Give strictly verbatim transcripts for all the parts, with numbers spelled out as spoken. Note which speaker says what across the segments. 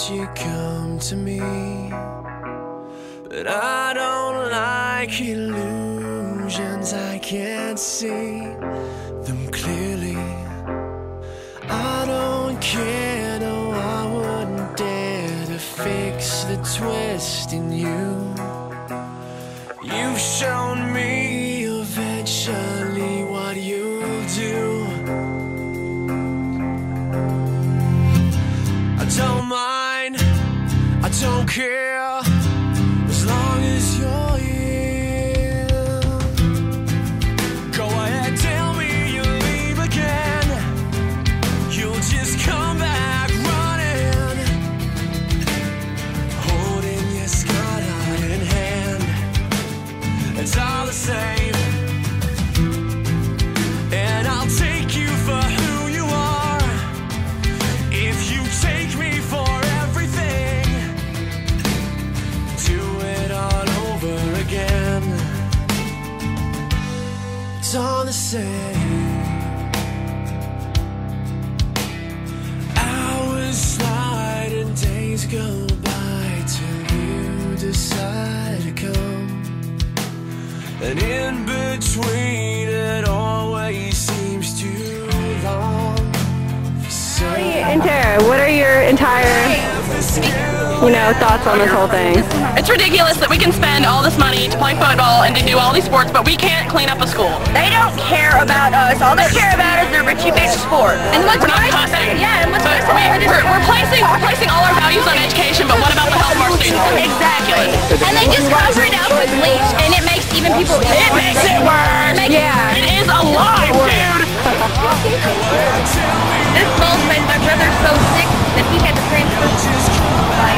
Speaker 1: that you come to me, but I don't like illusions. I can't see them clearly. I don't care, no, I wouldn't dare to fix the twist in you. You've shown me eventually what you'll do. I don't mind, I don't care, as long as you're here. Go ahead, tell me you'll leave again. You'll just come back running, holding your scarred heart in hand. It's all the same, and I'll take you for who you are. If you take me for everything, do it all over again. It's all the same. Hours slide and days go by till you decide to come. And in between, it always seems too long. So
Speaker 2: And Tara, what are your entire, you know, thoughts on this whole thing?
Speaker 3: It's ridiculous that we can spend all this money to play football and to do all these sports, but we can't clean up a school.
Speaker 4: They don't care about us. All they care about is their Richie Bitch sport. And what's
Speaker 3: We're not
Speaker 4: nice,
Speaker 3: cussing.
Speaker 4: yeah, and what's
Speaker 3: But
Speaker 4: nice
Speaker 3: we, we're, we're placing we're placing all our values on education, but what about the health of our students?
Speaker 4: Exactly. And they just cover it up with bleach, and it makes even people.
Speaker 3: It makes it worse.
Speaker 2: Yeah.
Speaker 3: It is a lie, dude.
Speaker 4: This bowl made my brother so sick that he had to transfer his life.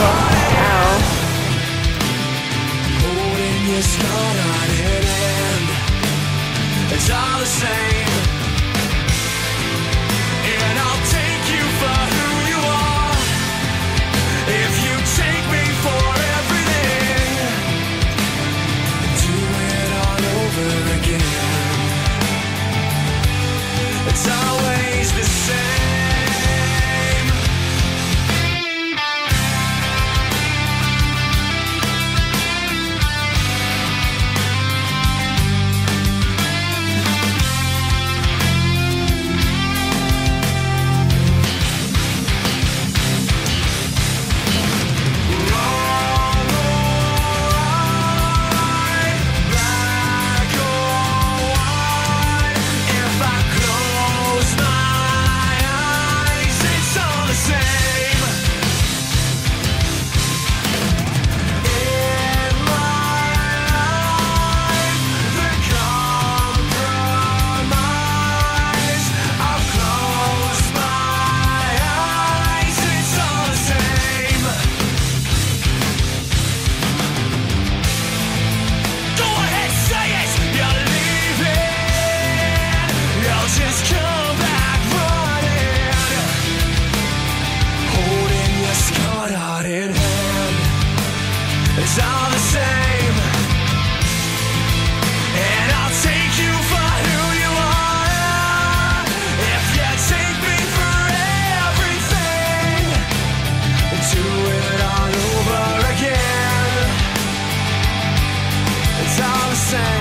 Speaker 1: holding your scarred heart in hand, it's all the same. And I'll take you for who you are. If you take me for everything, do it all over again. It's always the same. It's all the same, and I'll take you for who you are. If you take me for everything, do it all over again. It's all the same.